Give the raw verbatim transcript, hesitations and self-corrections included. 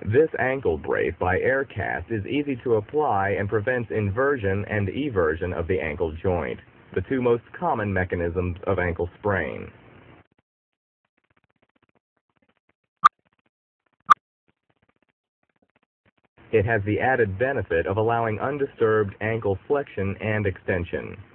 This ankle brace by air cast is easy to apply and prevents inversion and eversion of the ankle joint, the two most common mechanisms of ankle sprain. It has the added benefit of allowing undisturbed ankle flexion and extension.